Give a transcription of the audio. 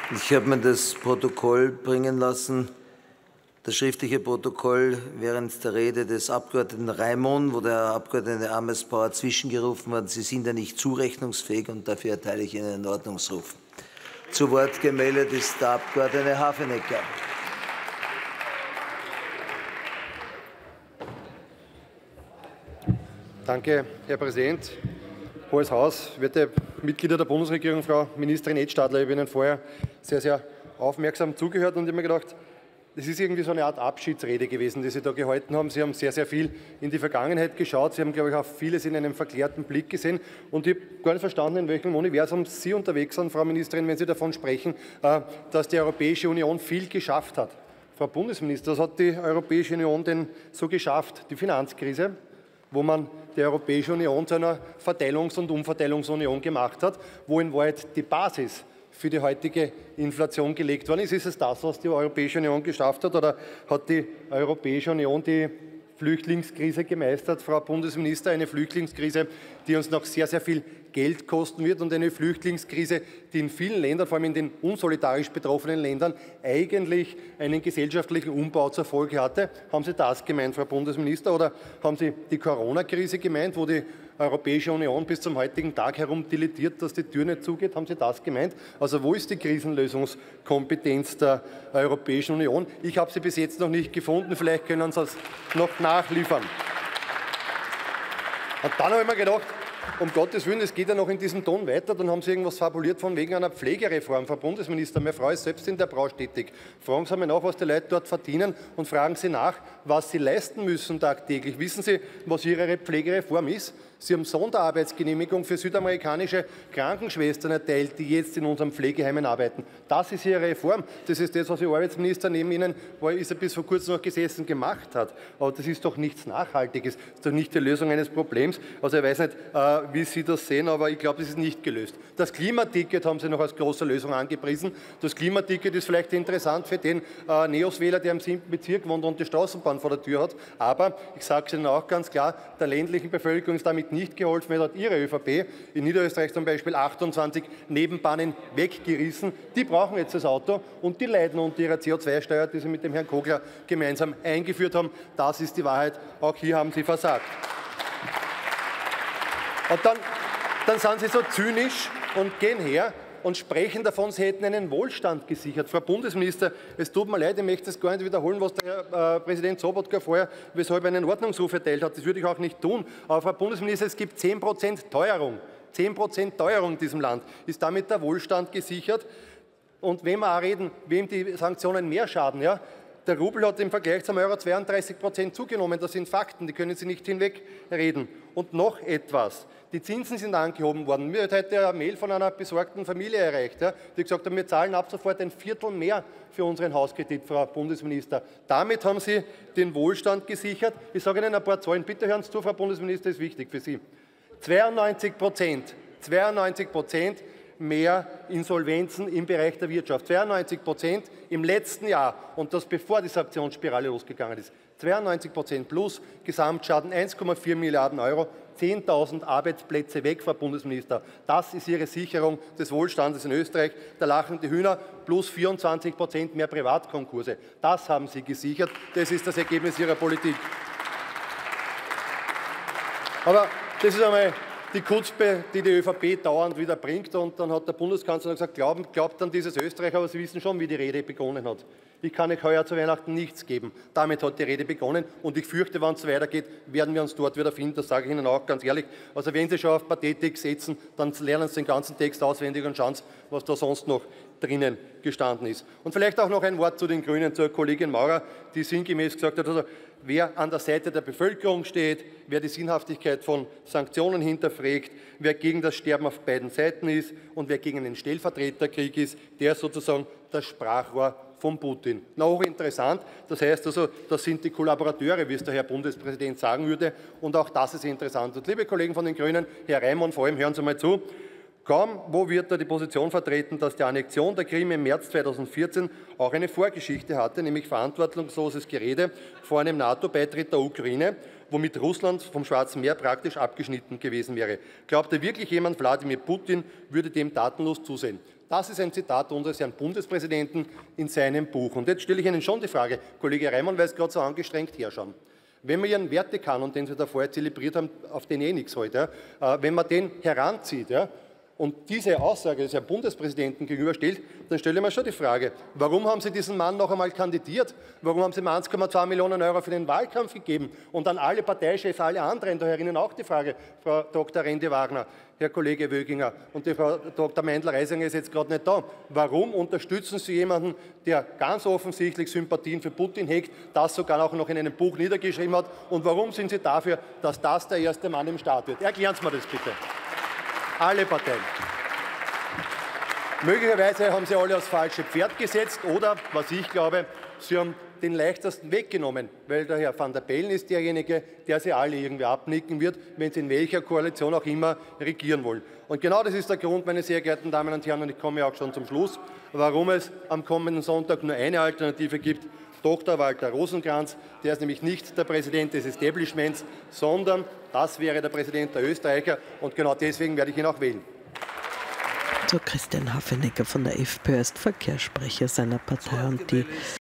Ich habe mir das Protokoll bringen lassen, das schriftliche Protokoll während der Rede des Abgeordneten Raimon, wo der Abgeordnete Amesbauer zwischengerufen hat, Sie sind ja nicht zurechnungsfähig, und dafür erteile ich Ihnen einen Ordnungsruf. Zu Wort gemeldet ist der Abgeordnete Hafenecker. Danke, Herr Präsident. Hohes Haus, werte Mitglieder der Bundesregierung, Frau Ministerin Edstadler, ich habe Ihnen vorher sehr aufmerksam zugehört und ich habe mir gedacht, das ist irgendwie so eine Art Abschiedsrede gewesen, die Sie da gehalten haben. Sie haben sehr viel in die Vergangenheit geschaut. Sie haben, glaube ich, auch vieles in einem verklärten Blick gesehen. Und ich habe gar nicht verstanden, in welchem Universum Sie unterwegs sind, Frau Ministerin, wenn Sie davon sprechen, dass die Europäische Union viel geschafft hat. Frau Bundesminister, was hat die Europäische Union denn so geschafft? Die Finanzkrise, wo man die Europäische Union zu einer Verteilungs- und Umverteilungsunion gemacht hat, wo in Wahrheit die Basis für die heutige Inflation gelegt worden ist. Ist es das, was die Europäische Union geschafft hat, oder hat die Europäische Union die Flüchtlingskrise gemeistert, Frau Bundesminister? Eine Flüchtlingskrise, die uns noch sehr viel Geld kosten wird, und eine Flüchtlingskrise, die in vielen Ländern, vor allem in den unsolidarisch betroffenen Ländern, eigentlich einen gesellschaftlichen Umbau zur Folge hatte. Haben Sie das gemeint, Frau Bundesminister, oder haben Sie die Corona-Krise gemeint, wo die Europäische Union bis zum heutigen Tag herumdilettiert, dass die Tür nicht zugeht? Haben Sie das gemeint? Also wo ist die Krisenlösungskompetenz der Europäischen Union? Ich habe sie bis jetzt noch nicht gefunden. Vielleicht können Sie es noch nachliefern. Und dann habe ich mir gedacht, um Gottes Willen, es geht ja noch in diesem Ton weiter. Dann haben Sie irgendwas fabuliert von wegen einer Pflegereform. Frau Bundesminister, meine Frau ist selbst in der Branche tätig. Fragen Sie mal nach, was die Leute dort verdienen, und fragen Sie nach, was sie leisten müssen tagtäglich. Wissen Sie, was Ihre Pflegereform ist? Sie haben Sonderarbeitsgenehmigung für südamerikanische Krankenschwestern erteilt, die jetzt in unseren Pflegeheimen arbeiten. Das ist Ihre Reform. Das ist das, was Ihr Arbeitsminister neben Ihnen, wo er bis vor kurzem noch gesessen, gemacht hat. Aber das ist doch nichts Nachhaltiges. Das ist doch nicht die Lösung eines Problems. Also ich weiß nicht, wie Sie das sehen, aber ich glaube, das ist nicht gelöst. Das Klimaticket haben Sie noch als große Lösung angepriesen. Das Klimaticket ist vielleicht interessant für den Neos-Wähler, der im 7. Bezirk wohnt und die Straßenbahn vor der Tür hat. Aber ich sage es Ihnen auch ganz klar, der ländlichen Bevölkerung ist damit nicht geholfen, weil hat Ihre ÖVP in Niederösterreich zum Beispiel 28 Nebenbahnen weggerissen. Die brauchen jetzt das Auto und die leiden unter ihrer CO2-Steuer, die Sie mit dem Herrn Kogler gemeinsam eingeführt haben. Das ist die Wahrheit. Auch hier haben Sie versagt. Und dann sind Sie so zynisch und gehen her und sprechen davon, Sie hätten einen Wohlstand gesichert. Frau Bundesminister, es tut mir leid, ich möchte es gar nicht wiederholen, was der Herr Präsident Sobotka vorher weshalb einen Ordnungsruf erteilt hat. Das würde ich auch nicht tun. Aber Frau Bundesminister, es gibt 10% Teuerung. 10% Teuerung in diesem Land. Ist damit der Wohlstand gesichert? Und wenn wir auch reden, wem die Sanktionen mehr schaden, ja? Der Rubel hat im Vergleich zum Euro 32% zugenommen. Das sind Fakten, die können Sie nicht hinwegreden. Und noch etwas. Die Zinsen sind angehoben worden. Mir hat heute eine Mail von einer besorgten Familie erreicht, ja, die gesagt haben, wir zahlen ab sofort ein Viertel mehr für unseren Hauskredit, Frau Bundesminister. Damit haben Sie den Wohlstand gesichert. Ich sage Ihnen ein paar Zahlen. Bitte hören Sie zu, Frau Bundesminister, ist wichtig für Sie. 92% mehr Insolvenzen im Bereich der Wirtschaft. 92% im letzten Jahr, und das bevor die Sanktionsspirale losgegangen ist. 92% plus, Gesamtschaden 1,4 Milliarden Euro, 10.000 Arbeitsplätze weg, Frau Bundesminister. Das ist Ihre Sicherung des Wohlstandes in Österreich. Da lachen die Hühner, plus 24% mehr Privatkonkurse. Das haben Sie gesichert. Das ist das Ergebnis Ihrer Politik. Aber das ist einmal die Kutzpe, die die ÖVP dauernd wieder bringt. Und dann hat der Bundeskanzler gesagt, glaubt an dieses Österreich, aber Sie wissen schon, wie die Rede begonnen hat. Ich kann euch heuer zu Weihnachten nichts geben. Damit hat die Rede begonnen, und ich fürchte, wenn es weitergeht, werden wir uns dort wieder finden. Das sage ich Ihnen auch ganz ehrlich. Also wenn Sie schon auf Pathetik setzen, dann lernen Sie den ganzen Text auswendig und schauen Sie, was da sonst noch drinnen gestanden ist. Und vielleicht auch noch ein Wort zu den Grünen, zur Kollegin Maurer, die sinngemäß gesagt hat, also wer an der Seite der Bevölkerung steht, wer die Sinnhaftigkeit von Sanktionen hinterfragt, wer gegen das Sterben auf beiden Seiten ist und wer gegen einen Stellvertreterkrieg ist, der ist sozusagen das Sprachrohr von Putin. Na, hochinteressant. Das heißt also, das sind die Kollaborateure, wie es der Herr Bundespräsident sagen würde. Und auch das ist interessant. Und liebe Kollegen von den Grünen, Herr Raimon, vor allem hören Sie mal zu. Kaum wo wird da die Position vertreten, dass die Annexion der Krim im März 2014 auch eine Vorgeschichte hatte, nämlich verantwortungsloses Gerede vor einem NATO-Beitritt der Ukraine, womit Russland vom Schwarzen Meer praktisch abgeschnitten gewesen wäre. Glaubte wirklich jemand, Wladimir Putin würde dem tatenlos zusehen? Das ist ein Zitat unseres Herrn Bundespräsidenten in seinem Buch. Und jetzt stelle ich Ihnen schon die Frage, Kollege Reimann, weil es gerade so angestrengt herschauen. Wenn man Ihren Wertekanon, den Sie da vorher zelebriert haben, auf den nichts hält, wenn man den heranzieht, und diese Aussage des Herrn Bundespräsidenten gegenüberstellt, dann stelle ich mir schon die Frage, warum haben Sie diesen Mann noch einmal kandidiert? Warum haben Sie ihm 1,2 Millionen € für den Wahlkampf gegeben? Und an alle Parteichefs, alle anderen, da herinnen auch die Frage, Frau Dr. Rendi-Wagner, Herr Kollege Wöginger und die Frau Dr. Meindl-Reisinger ist jetzt gerade nicht da. Warum unterstützen Sie jemanden, der ganz offensichtlich Sympathien für Putin hegt, das sogar auch noch in einem Buch niedergeschrieben hat? Und warum sind Sie dafür, dass das der erste Mann im Staat wird? Erklären Sie mir das bitte. Alle Parteien. Möglicherweise haben Sie alle aufs falsche Pferd gesetzt oder, was ich glaube, Sie haben den leichtesten Weg genommen, weil der Herr Van der Bellen ist derjenige, der Sie alle irgendwie abnicken wird, wenn Sie in welcher Koalition auch immer regieren wollen. Und genau das ist der Grund, meine sehr geehrten Damen und Herren, und ich komme auch schon zum Schluss, warum es am kommenden Sonntag nur eine Alternative gibt. Dr. Walter Rosenkranz, der ist nämlich nicht der Präsident des Establishments, sondern das wäre der Präsident der Österreicher und genau deswegen werde ich ihn auch wählen. So, Christian Hafenecker von der FPÖ ist Verkehrssprecher seiner Partei und die